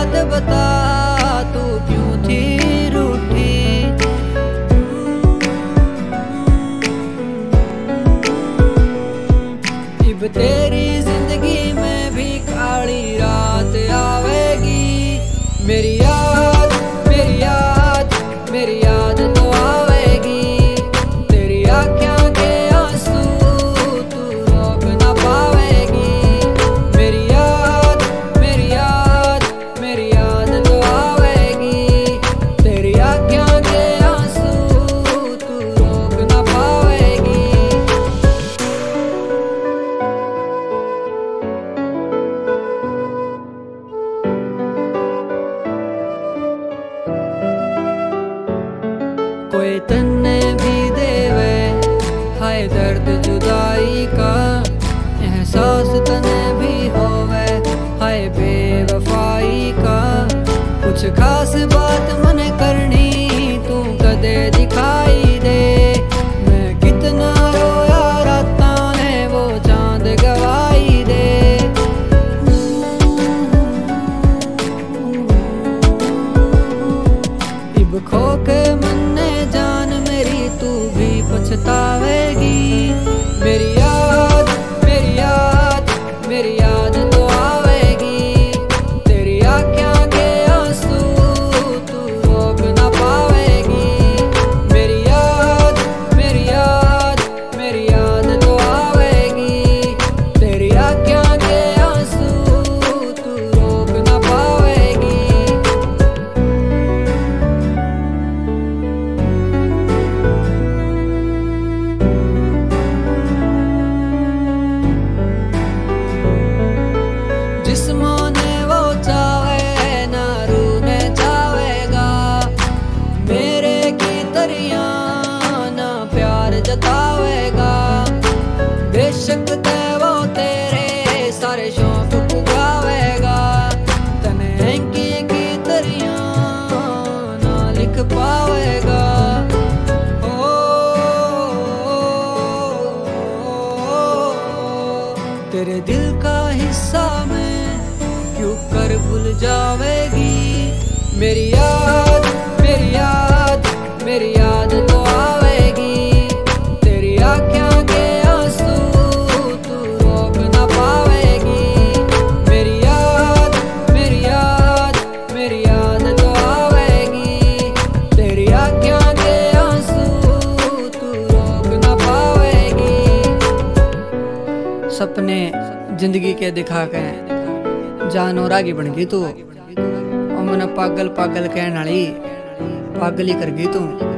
बात बता, तू क्यों थी रूठी। अब तेरी जिंदगी में भी काली रात आवेगी। मेरी याद, मेरी याद, मेरी याद तो आवेगी। तेरी आँखों के आंसू तू रोक ना पावेगी। मेरी याद, मेरी याद, मेरी याद तो आवेगी। तेरी आँखों के आंसू तू रोक ना पावेगी। कोई तन्ने भी देवे हाय दर्द जुदाई का, एहसास तने भी होवे हाय बेवफाई का। कुछ खास बात मने करनी तू कदे दिखाई दे। मैं कितना रोया रातां ने वो चांद गवाई दे। इब खो के मन्ने जान मेरी तू भी पछतावेगी। मेरी याद, मेरी याद, मेरी याद तो आवेगी। तेरी आँखों के आंसू तू रोक ना पावेगी। मेरी याद, मेरी याद, मेरी याद तो आवेगी। तेरी आँखों के आंसू तू रोक ना पावेगी। जिस्मों ने वो चाहे ना रूह ने चाहेगा। मेरे की तरियां ना प्यार जतावेगा। बेशक ते वो तेरे सारे शौक पुगावेगा। तने की तरियां ना लिख पावेगा। तेरे दिल का हिस्सा में क्यों कर भूल जावेगी। मेरी याद, मेरी याद, मेरी याद तो आवेगी। तेरी आँखों के आंसू तू रोक ना पावेगी। मेरी याद, मेरी याद, मेरी याद तो आवेगी। तेरी आँखों के आंसू तू रोक ना पावेगी। सपने जिंदगी के दिखा के जान और आगे बन गई तू। और मैंने पागल पागल कहने वाली पागल ही कर गई तू।